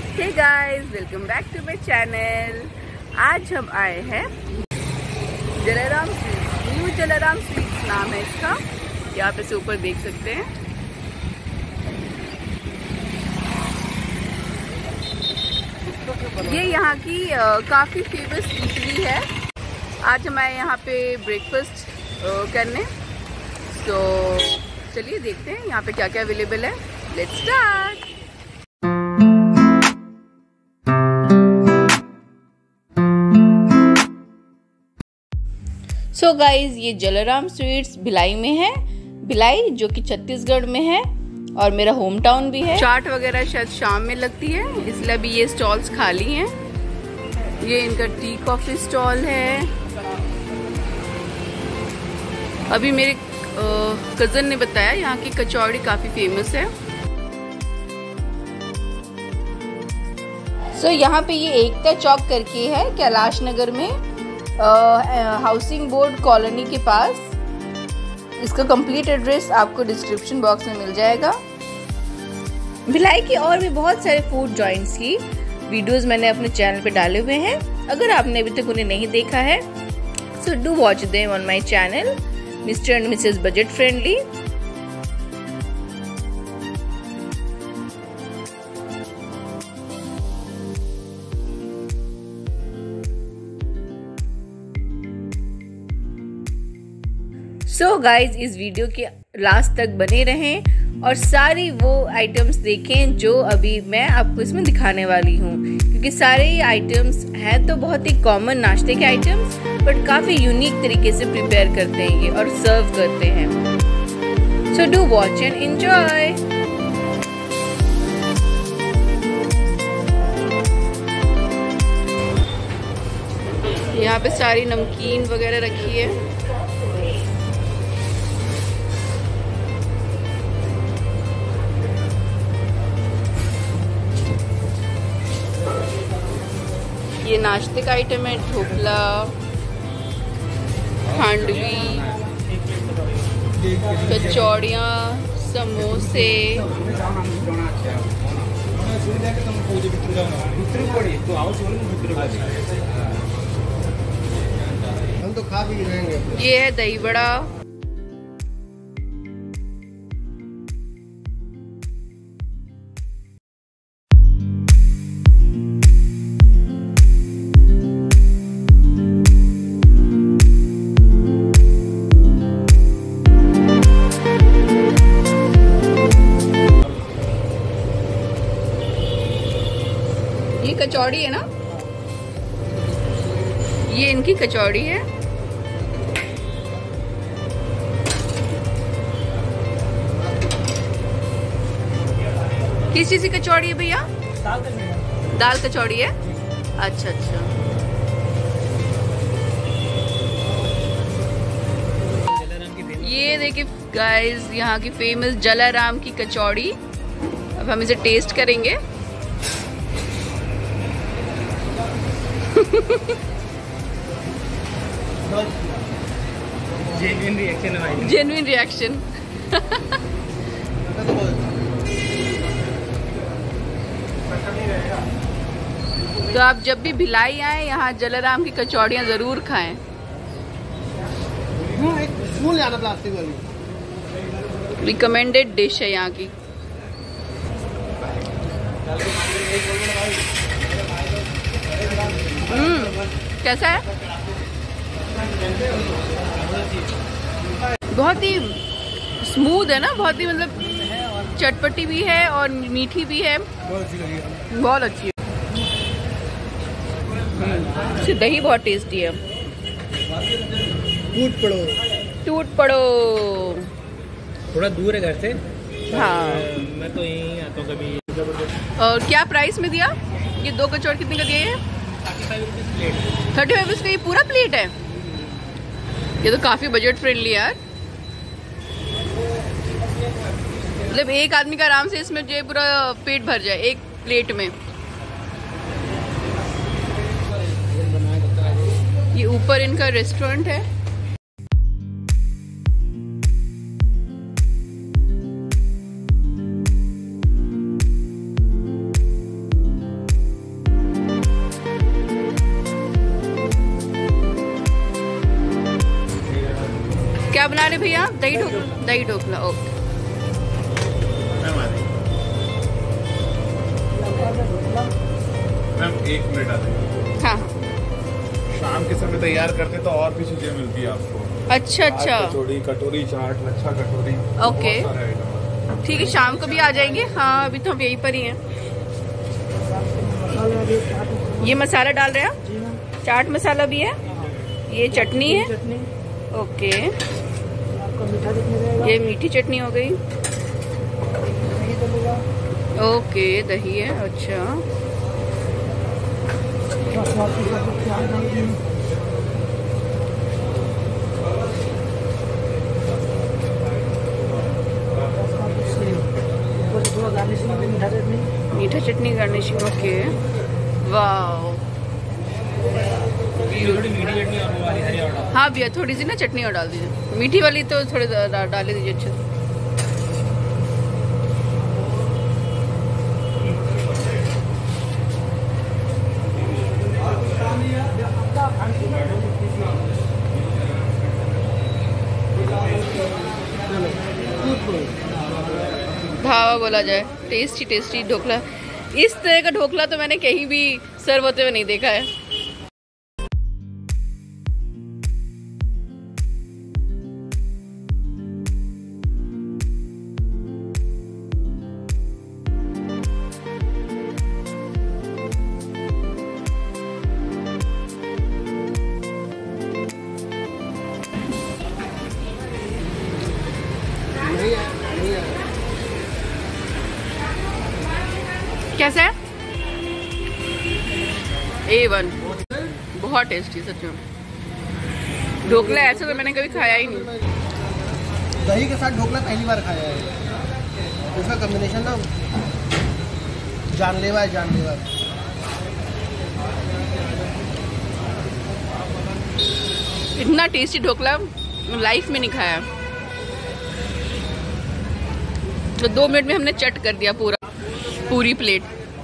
Hey guys, welcome back to my channel. आज हम आए हैं Jalaram sweets. New Jalaram sweets नाम है इसका। यहाँ पे से ऊपर देख सकते हैं। ये यहाँ की काफ़ी फेमस इडली है। आज हम आए यहाँ पे ब्रेकफास्ट करने। तो चलिए देखते हैं यहाँ पे क्या क्या अवेलेबल है। Let's start. सो गाइज, ये जलाराम स्वीट्स भिलाई में है। भिलाई जो कि छत्तीसगढ़ में है और मेरा होम टाउन भी है। चाट वगैरह शायद शाम में लगती है, इसलिए अभी ये स्टॉल्स खाली हैं। ये इनका टी कॉफी स्टॉल है। अभी मेरे कजन ने बताया यहाँ की कचौड़ी काफी फेमस है। सो यहाँ पे ये एकता चौक करके है कैलाश नगर में, हाउसिंग बोर्ड कॉलोनी के पास। इसका कंप्लीट एड्रेस आपको डिस्क्रिप्शन बॉक्स में मिल जाएगा। भिलाई के और भी बहुत सारे फूड जॉइंट्स की वीडियोस मैंने अपने चैनल पे डाले हुए हैं। अगर आपने अभी तक उन्हें नहीं देखा है, so do watch them on my channel mister and Mrs budget friendly. So guys, इस वीडियो के लास्ट तक बने रहें और सारी वो आइटम्स देखें जो अभी मैं आपको इसमें दिखाने वाली हूँ, क्योंकि सारे ये आइटम्स हैं तो बहुत ही कॉमन नाश्ते के आइटम्स, बट काफ़ी यूनिक तरीके से प्रिपेयर करते हैं ये और सर्व करते हैं। So do watch and enjoy. यहाँ पे सारी नमकीन वगैरह रखी है। ये नाश्ते का आइटम है। ढोकला, खांडवी, कचौड़ियाँ, समोसे। ये है दही बड़ा। ये कचौड़ी है ना, ये इनकी कचौड़ी है। किस चीज की कचौड़ी है भैया? दाल कचौड़ी है। अच्छा अच्छा। ये देखिए गाइस, यहाँ की फेमस जलाराम की कचौड़ी। अब हम इसे टेस्ट करेंगे। Genuine reaction. तो आप जब भी भिलाई आए, यहाँ जलाराम की कचौड़ियाँ जरूर खाएं। रिकमेंडेड डिश है यहाँ की। कैसा है? बहुत ही स्मूथ है ना, बहुत ही मतलब चटपटी भी है और मीठी भी है। बहुत अच्छी है। इसकी दही बहुत टेस्टी है। टूट पड़ो। थोड़ा दूर है घर से। हाँ, मैं तो यहीं आता हूँ कभी। और क्या प्राइस में दिया? ये दो कचौड़ी कितने का दिया? ये 35 रुपीज का ये पूरा प्लेट है। ये तो काफी बजट फ्रेंडली यार। मतलब एक आदमी का आराम से इसमें जो पूरा पेट भर जाए एक प्लेट में। ये ऊपर इनका रेस्टोरेंट है। वाले भैया? दही ढोकला। ओके। मैम 1 मिनट आते। हाँ। शाम के समय तैयार करते तो और भी चीजें मिलती है आपको। अच्छा। कचौड़ी, कटोरी चाट, लच्छा कटोरी। ओके ठीक है, शाम को भी आ जाएंगे। हाँ अभी तो हम यहीं पर ही हैं। ये मसाला डाल रहे हैं, चाट मसाला भी है, ये चटनी है। ओके, ये मीठी चटनी हो गई। ओके, दही है। अच्छा, मीठा चटनी गार्निशिंग। ओके, वाह। थोड़ी मीठी चटनी और वो वाली हरी और डाल। हाँ भैया, थोड़ी सी ना चटनी और डाल दीजिए, मीठी वाली तो थोड़ी डाल दीजिए। अच्छे से। ढाबा बोला जाए, टेस्टी टेस्टी ढोकला। इस तरह का ढोकला तो मैंने कहीं भी सर्व होते हुए नहीं देखा है। कैसा है? A1, बहुत टेस्टी सच में। ढोकला ऐसा तो मैंने कभी खाया ही नहीं। दही के साथ ढोकला पहली बार खाया है। उसका कॉम्बिनेशन ना जानलेवा है, जानलेवा। इतना टेस्टी ढोकला लाइफ में नहीं खाया। तो 2 मिनट में हमने चट कर दिया पूरी प्लेट।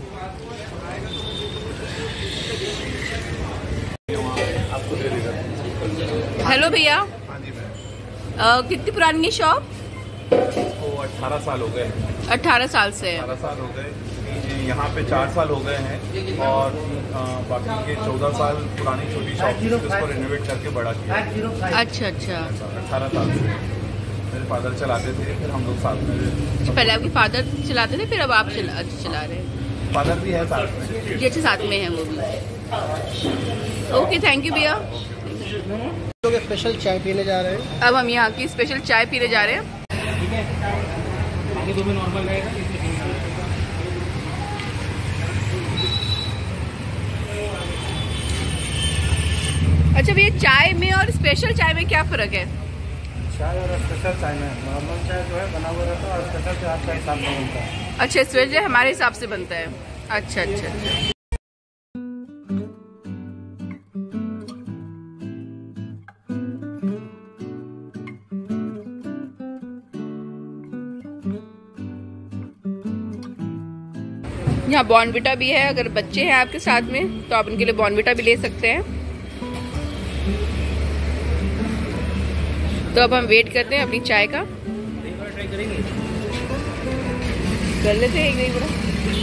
हेलो भैया, कितनी पुरानी है शॉप? तो 18 साल हो गए। 18 साल से है। 18 साल हो गए। यहाँ पे 4 साल हो गए हैं और बाकी के 14 साल पुरानी छोटी शॉप थी, उसको रेनोवेट करके बड़ा किया। अच्छा अच्छा। 18 साल से मेरे फादर चलाते थे, फिर हम लोग साथ में। पहले आपके फादर चलाते थे, फिर अब आप चला रहे हैं? फादर भी है साथ में। जी अच्छा, साथ में है वो भी। ओके, थैंक यू भैया। लोग स्पेशल चाय पीने जा रहे हैं। अब हम यहाँ की स्पेशल चाय पीने जा रहे हैं। ठीक है, बाकी 2 में नॉर्मल रहेगा। अच्छा भैया, चाय में और स्पेशल चाय में क्या फ़र्क है? चाय और स्पेशल चाय में नॉर्मल चाय जो है बना हुआ रहता है और स्पेशल चाय आपका हिसाब से बनता है। अच्छा, स्पेशल हमारे हिसाब से बनता है। अच्छा अच्छा अच्छा। यहाँ बॉर्नविटा भी है, अगर बच्चे हैं आपके साथ में तो आप उनके लिए बॉर्नविटा भी ले सकते हैं। तो अब हम वेट करते हैं अपनी चाय का। ट्राई करेंगे, कर लेते हैं एक बड़ा।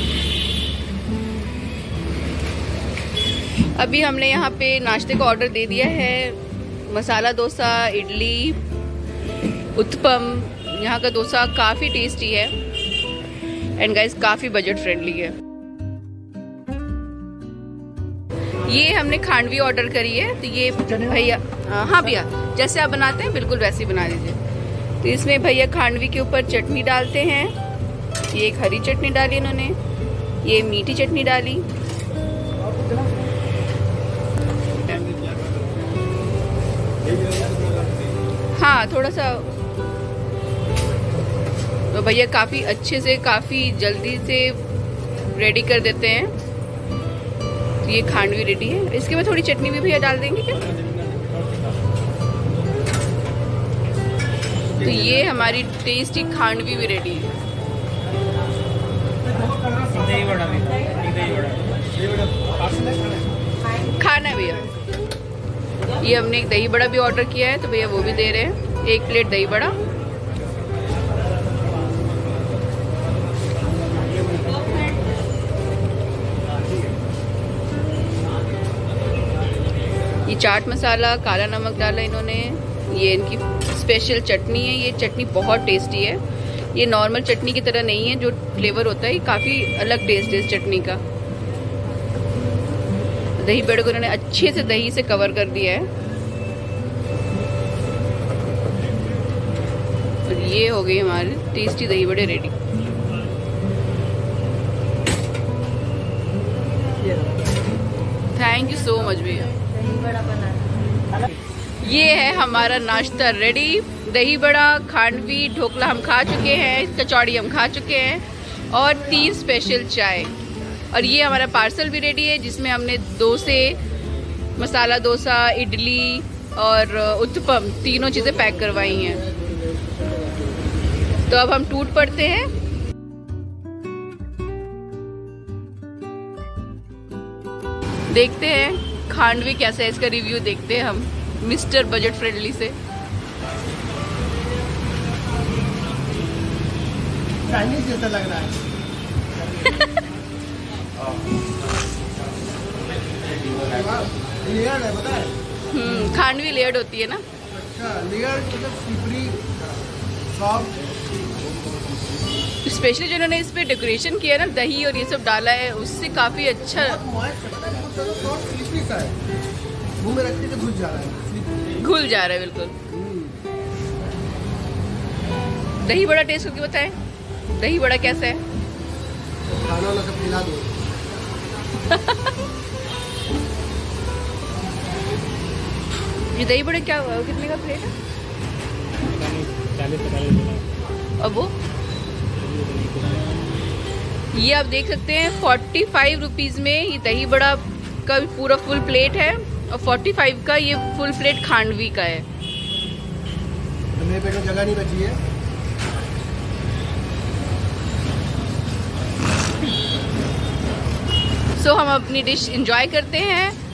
अभी हमने यहाँ पे नाश्ते का ऑर्डर दे दिया है, मसाला डोसा, इडली, उत्पम। यहाँ का डोसा काफ़ी टेस्टी है एंड गाइस काफ़ी बजट फ्रेंडली है। ये हमने खांडवी ऑर्डर करी है, तो ये भैया, हाँ भैया जैसे आप बनाते हैं बिल्कुल वैसे ही बना दीजिए। तो इसमें भैया खांडवी के ऊपर चटनी डालते हैं। ये एक हरी चटनी डाली इन्होंने, ये मीठी चटनी डाली। हाँ थोड़ा सा। तो भैया काफ़ी अच्छे से, काफ़ी जल्दी से रेडी कर देते हैं। तो ये खांडवी रेडी है। इसके बाद थोड़ी चटनी भी भैया डाल देंगे क्या? तो ये हमारी टेस्टी खांडवी भी रेडी है। दही वड़ा भी, दही वड़ा खाना भैया, ये हमने एक दही बड़ा भी ऑर्डर किया है, तो भैया वो भी दे रहे हैं। 1 प्लेट दही बड़ा। ये चाट मसाला, काला नमक डाला इन्होंने। ये इनकी स्पेशल चटनी है। ये चटनी बहुत टेस्टी है। ये नॉर्मल चटनी की तरह नहीं है जो फ्लेवर होता है, ये काफ़ी अलग टेस्ट है इस चटनी का। दही बड़े को इन्होंने अच्छे से दही से कवर कर दिया है। और ये हो गई हमारी टेस्टी दही बड़े ready. Thank you so much भैया। ये है हमारा नाश्ता रेडी। दही बड़ा, खांडवी, ढोकला हम खा चुके हैं, कचौड़ी हम खा चुके हैं और 3 स्पेशल चाय। और ये हमारा पार्सल भी रेडी है जिसमें हमने डोसे, मसाला डोसा, इडली और उत्तपम तीनों चीज़ें पैक करवाई हैं। तो अब हम टूट पड़ते हैं। देखते हैं खांडवी कैसा है, इसका रिव्यू देखते हैं हम मिस्टर बजट फ्रेंडली से। चाइनीज जैसा लग रहा है। लेयर्ड है, पता है? खांडवी लेयर्ड होती है ना। अच्छा, लेयर्ड मतलब स्लिपरी, सॉफ्ट। स्पेशली जो इन्होंने इस पे डेकोरेशन किया है ना, दही और ये सब डाला है, उससे काफी अच्छा मुंह में रखते तो घुल जा रहा है। घुल जा रहा है बिल्कुल। दही बड़ा टेस्ट करके बताएं, दही बड़ा कैसा है? खाना वाला सब खिला दो। ये दही बड़े क्या कितने का प्लेट है? 40-45। अब वो ये आप देख सकते हैं 45 रुपीज़ में ये दही बड़ा का पूरा फुल प्लेट है और 45 का ये फुल प्लेट खांडवी का है। मेरे पेट में जगह नहीं बची है। सो हम अपनी डिश एंजॉय करते हैं